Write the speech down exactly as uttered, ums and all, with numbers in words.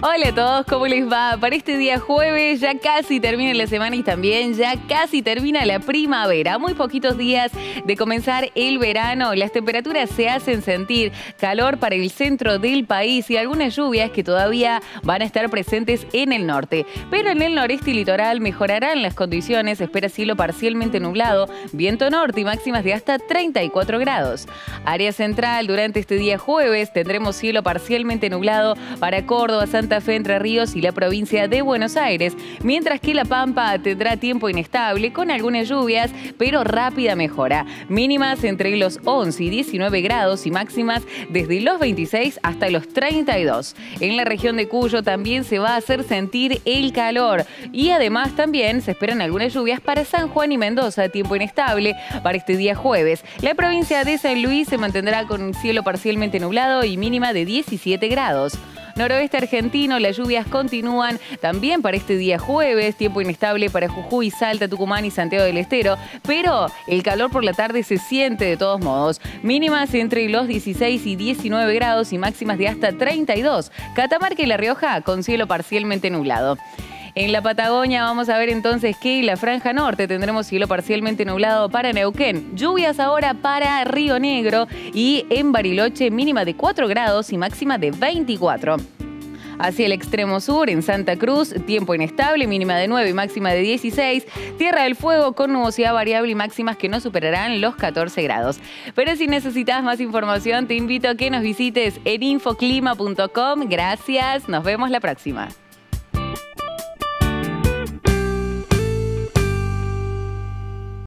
Hola a todos, ¿cómo les va? Para este día jueves ya casi termina la semana y también ya casi termina la primavera. Muy poquitos días de comenzar el verano, las temperaturas se hacen sentir, calor para el centro del país y algunas lluvias que todavía van a estar presentes en el norte. Pero en el noreste y litoral mejorarán las condiciones, espera cielo parcialmente nublado, viento norte y máximas de hasta treinta y cuatro grados. Área central, durante este día jueves tendremos cielo parcialmente nublado para Córdoba, Santa Fe, Entre Ríos y la provincia de Buenos Aires, mientras que La Pampa tendrá tiempo inestable con algunas lluvias, pero rápida mejora. Mínimas entre los once y diecinueve grados y máximas desde los veintiséis hasta los treinta y dos. En la región de Cuyo también se va a hacer sentir el calor y además también se esperan algunas lluvias para San Juan y Mendoza, tiempo inestable para este día jueves. La provincia de San Luis se mantendrá con cielo parcialmente nublado y mínima de diecisiete grados. Noroeste argentino, las lluvias continúan también para este día jueves, tiempo inestable para Jujuy, Salta, Tucumán y Santiago del Estero, pero el calor por la tarde se siente de todos modos. Mínimas entre los dieciséis y diecinueve grados y máximas de hasta treinta y dos. Catamarca y La Rioja con cielo parcialmente nublado. En la Patagonia vamos a ver entonces que en la franja norte tendremos cielo parcialmente nublado para Neuquén, lluvias ahora para Río Negro y en Bariloche mínima de cuatro grados y máxima de veinticuatro. Hacia el extremo sur, en Santa Cruz, tiempo inestable, mínima de nueve y máxima de dieciséis. Tierra del Fuego con nubosidad variable y máximas que no superarán los catorce grados. Pero si necesitas más información, te invito a que nos visites en infoclima punto com. Gracias, nos vemos la próxima.